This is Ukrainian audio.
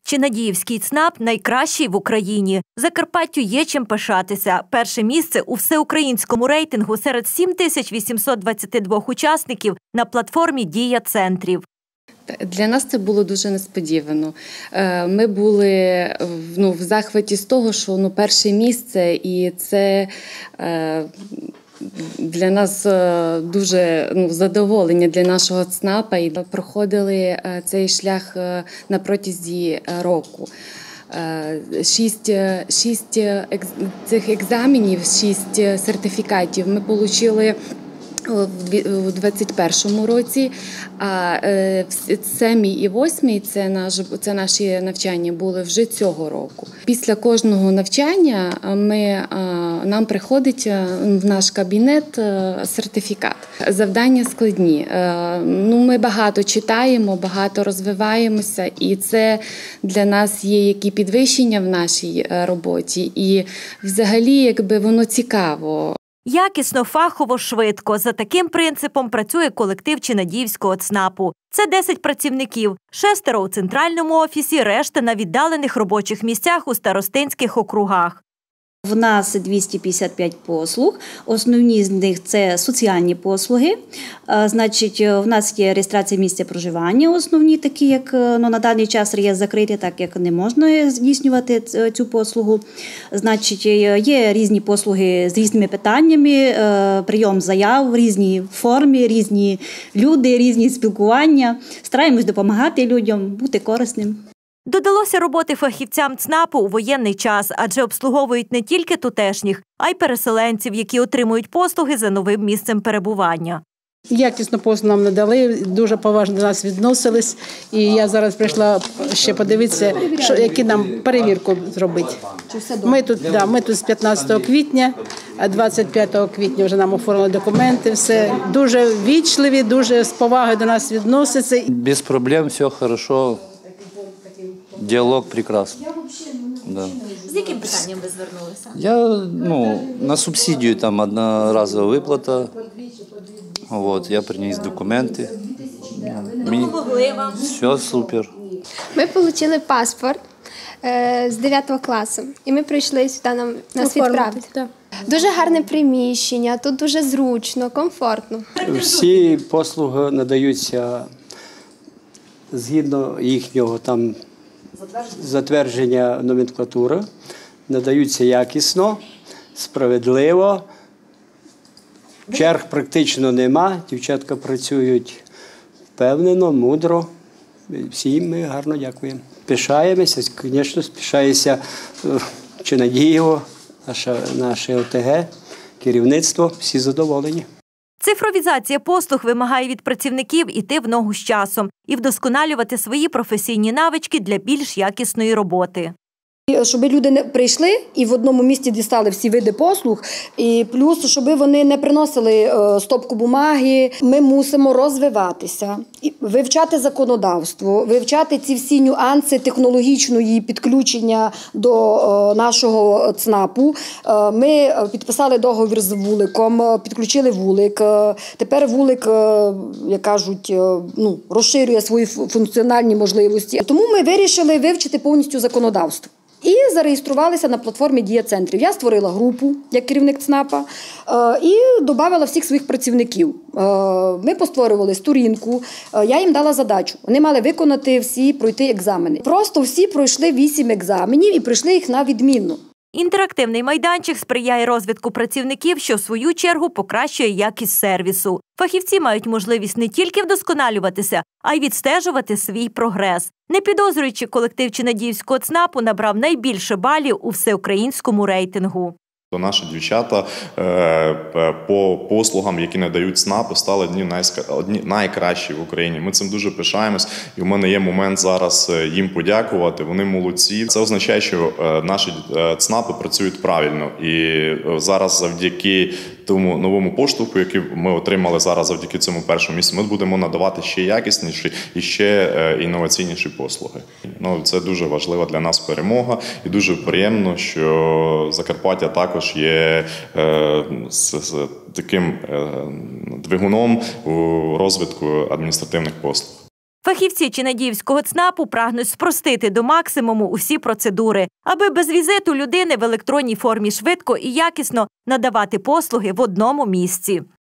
Чинадіївський ЦНАП – найкращий в Україні. Закарпаттю є чим пишатися. Перше місце у всеукраїнському рейтингу серед 7822 учасників на платформі «Дія центрів». Для нас це було дуже несподівано. Ми були в захваті з того, що перше місце, і це для нас дуже задоволення для нашого ЦНАПа. І проходили цей шлях на протязі року. Шість цих екзаменів, 6 сертифікатів ми отримали у 2021 році, а 7 і 8 це наші навчання були вже цього року. Після кожного навчання нам приходить в наш кабінет сертифікат. Завдання складні. Ми багато читаємо, багато розвиваємося, і це для нас є які підвищення в нашій роботі. І взагалі, воно цікаво. Якісно, фахово, швидко. За таким принципом працює колектив Чинадіївського ЦНАПу. Це 10 працівників, 6 у центральному офісі, решта на віддалених робочих місцях у старостинських округах. В нас 255 послуг, основні з них – це соціальні послуги. Значить, в нас є реєстрація місця проживання, основні такі, як на даний час реєстр закритий, так як не можна здійснювати цю послугу. Значить, є різні послуги з різними питаннями, прийом заяв в різній формі, різні люди, різні спілкування. Стараємось допомагати людям, бути корисним. Додалося роботи фахівцям ЦНАПу у воєнний час, адже обслуговують не тільки тутешніх, а й переселенців, які отримують послуги за новим місцем перебування. Якісно послуги нам надали, дуже поважно до нас відносились. І я зараз прийшла ще подивитися, які нам перевірку зробити. Ми тут з 15 квітня, а 25 квітня вже нам оформили документи. Все дуже ввічливі, дуже з повагою до нас відносяться. Без проблем, все хорошо. Діалог прекрасний. Да. З яким питанням ви звернулися? На субсидію там одноразова виплата. Я приніс документи. Допомогли вам? Все супер. Ми отримали паспорт з 9 класу, і ми прийшли сюди нас відправити. Дуже гарне приміщення, тут дуже зручно, комфортно. Всі послуги надаються згідно їхнього затвердження номенклатури, надаються якісно, справедливо, черг практично нема, дівчатка працюють впевнено, мудро, всім ми гарно дякуємо. Пишаємося, звісно, пишається Чинадіїво, наше ОТГ, керівництво, всі задоволені. Цифровізація послуг вимагає від працівників іти в ногу з часом і вдосконалювати свої професійні навички для більш якісної роботи. Щоб люди не прийшли і в одному місці дістали всі види послуг, і плюс, щоб вони не приносили стопку бумаги, ми мусимо розвиватися, вивчати законодавство, вивчати ці всі нюанси технологічної підключення до нашого ЦНАПу. Ми підписали договір з вуликом, підключили вулик. Тепер вулик, як кажуть, розширює свої функціональні можливості. Тому ми вирішили вивчити повністю законодавство. І зареєструвалися на платформі «Дія центрів». Я створила групу, як керівник ЦНАПа, і додала всіх своїх працівників. Ми постворювали сторінку, я їм дала задачу. Вони мали виконати пройти екзамени. Просто всі пройшли 8 екзаменів і пройшли їх на відмінно. Інтерактивний майданчик сприяє розвитку працівників, що в свою чергу покращує якість сервісу. Фахівці мають можливість не тільки вдосконалюватися, а й відстежувати свій прогрес. Не підозрюючи, колектив Чинадіївського ЦНАПу набрав найбільше балів у всеукраїнському рейтингу. Наші дівчата по послугам, які надають ЦНАПи, стали одні найкращі в Україні. Ми цим дуже пишаємось, і в мене є момент зараз їм подякувати. Вони молодці. Це означає, що наші ЦНАПи працюють правильно. І зараз завдяки тому новому поштовху, який ми отримали зараз завдяки цьому першому місцю, ми будемо надавати ще якісніші і ще інноваційніші послуги. Це дуже важлива для нас перемога, і дуже приємно, що Закарпаття також є з таким двигуном у розвитку адміністративних послуг. Фахівці Чинадіївського ЦНАПу прагнуть спростити до максимуму усі процедури, аби без візиту людини в електронній формі швидко і якісно надавати послуги в одному місці.